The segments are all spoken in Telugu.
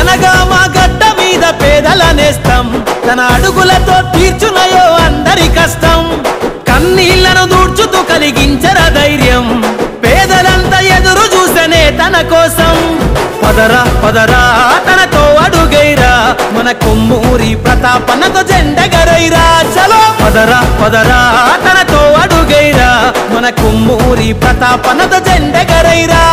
జనగామ గడ్డ మీద పేదల నేస్తం తన అడుగులతో తీర్చునయో అందరి కష్టం కన్నీళ్లను దూడ్చుతూ కలిగించర ధైర్యం పేదలంతా ఎదురు చూసనే తన కోసం పదరా పదరా తనతో అడుగైరా మన కొమ్మూరి ప్రతాపన్నతో జెండెగరైరా చలో పదరా పదరా తనతో అడుగైరా మన కొమ్మూరి ప్రతాపన్నతో జెండెగరైరా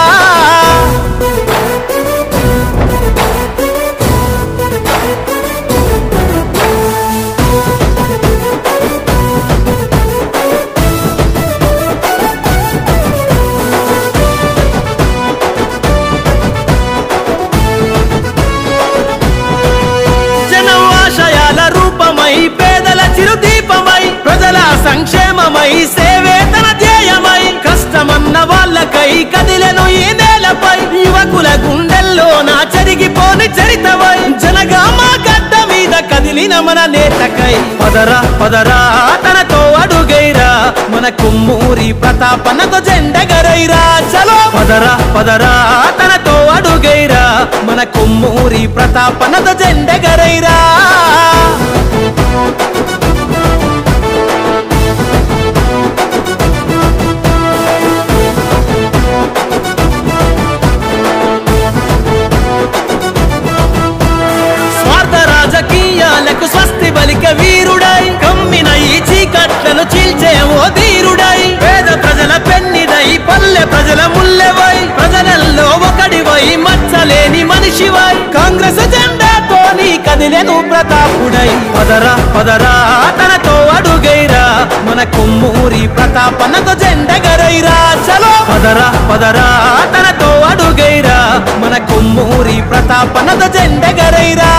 పేదల చిరుదీపమై ప్రజల సంక్షేమమై సేవే తన ధ్యేయమై కష్టమన్న వాళ్ళకై కదిలెను ఈ నేలపై యువకుల గుండెల్లో నా చెరిగిపోని చరితమై జనగామ గడ్డ మీద కదిలిన మన నేతకై పదరా పదరా తనతో అడుగైరా మన కొమ్మూరి ప్రతాపన్నతో జెండెగరైరా చలో పదరా పదరా తనతో అడుగైరా మన కొమ్మూరి ప్రతాపన్నతో జెండెగరైరా స్వార్థ రాజకీయాలకు స్వస్తి బలిక వీరుడై కమ్మిన ఈ చీకట్లను చీల్చే ఓ ధీరుడై పేద ప్రజల పెన్నిదై పల్లె ప్రజల ముల్లెవై ప్రజలల్లో ఒకడివై మచ్చలేని మనిషివై కాంగ్రెస్ జెండాతోని కదిలెను ప్రతాపుడై పదరా పదరా తనతో అడుగైరా మన కొమ్మూరి ప్రతాపన్నతో జెండెగరైరా చలో పదరా పదరా తనతో అడుగైరా మన కొమ్మూరి ప్రతాపన్నతో జెండెగరైరా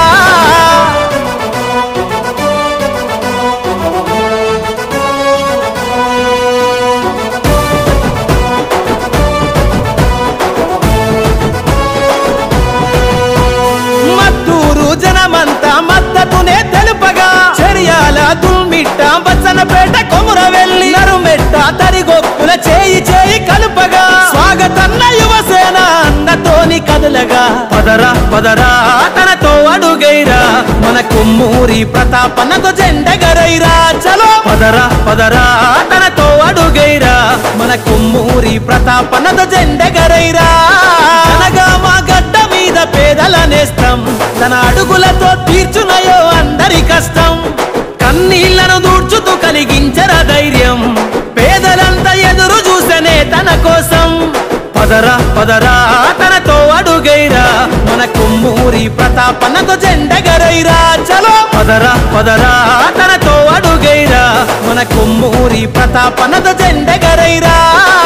జనమంతా మద్దతునే తెలుపగా చర్యాల దుమ్మిట్ట బచ్చనపేట కొమురవెల్లి నరుమెట్ట తరిగొప్పుల చేయి చేయి కలుపగా స్వాగతన్న యువసేన అన్నతోని కదలగా పదరా పదరా తనతో అడుగైరా మన కొమ్మూరి ప్రతాపన్నతో జెండెగరైరా చలో పదరా పదరా తనతో అడుగైరా మన కొమ్మూరి ప్రతాపన్నతో జెండెగరైరా జనగామ గడ్డ మీద పేదల నేస్తం తన అడుగులతో తీర్చునయో అందరి కష్టం కన్నీళ్లను దూడ్చుతూ కలిగించర ధైర్యం పేదలంతా ఎదురు చూసనే తన కోసం పదరా పదరా తనతో అడుగైరా మన కొమ్మూరి ప్రతాపన్నతో జెండెగరైరా చలో పదరా పదరా తనతో అడుగైరా మన కొమ్మూరి ప్రతాపన్నతో జెండెగరైరా